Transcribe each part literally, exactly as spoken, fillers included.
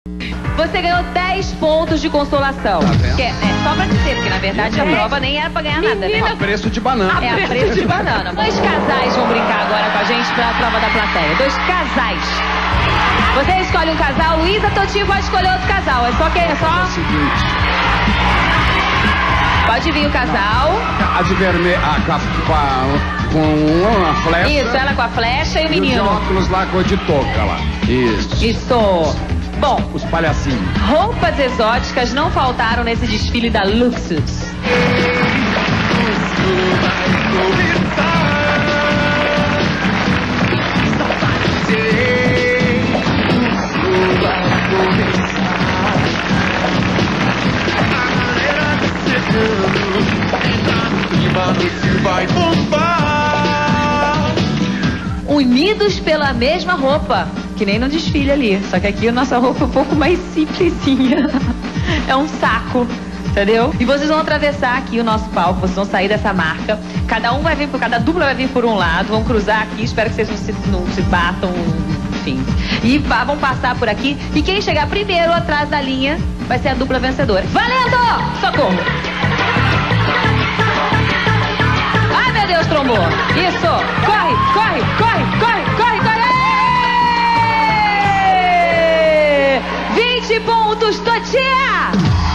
Você ganhou dez pontos de consolação. Tá vendo? Que é, é só pra dizer, porque na verdade a prova nem era pra ganhar nada, né? A preço de banana. É a preço de banana. Dois casais vão brincar agora com a gente pra prova da plateia. Dois casais. Você escolhe um casal, Luísa Totinho pode escolher outro casal. É só que é só. É o seguinte. Pode vir o casal. A de vermelho, a, com, a, com, a, com uma flecha. Isso, ela com a flecha e o E os menino. óculos lá cor de touca lá. Isso. Isso. Bom, Os palhacinhos. roupas exóticas não faltaram nesse desfile da Luxus. Unidos pela mesma roupa, que nem no desfile ali. Só que aqui a nossa roupa é um pouco mais simplesinha. É um saco, entendeu? E vocês vão atravessar aqui o nosso palco, vocês vão sair dessa marca. Cada um vai vir por, cada dupla vai vir por um lado, vão cruzar aqui, espero que vocês não se, não se batam, enfim. E vá, vão passar por aqui. E quem chegar primeiro atrás da linha vai ser a dupla vencedora. Valendo! Socorro! Ai, meu Deus, trombou! Isso! Corre, corre, corre, corre, corre, corre! Aê! vinte pontos, Totinha!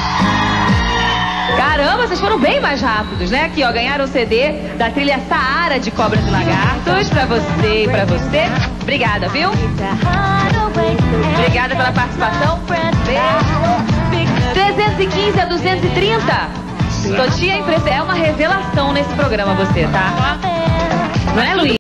Caramba, vocês foram bem mais rápidos, né? Aqui, ó, ganharam o C D da trilha Saara de Cobras e Lagartos pra você e pra você. Obrigada, viu? Obrigada pela participação. trezentos e quinze a duzentos e trinta. Totinha é uma revelação nesse programa, você, tá? Não é, Luiz?